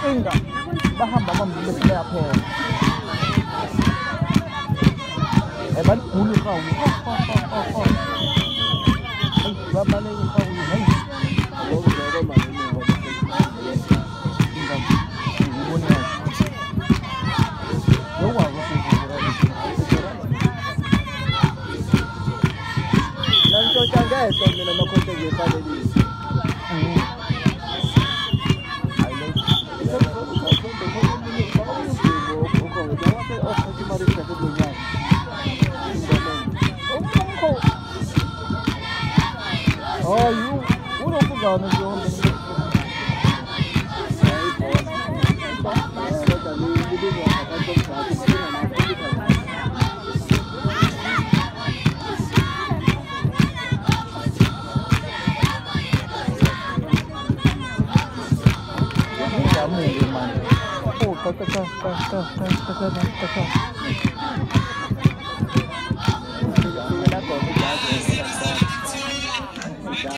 inkinga bahamba bambile sebeyaphela baligula ihawu babaleka ihawu hayi ngokuzeka manje ngibona lokwazi lanto tjangeso mina nokhonto ngefanelile Oh, you don't forget me, John. Oh,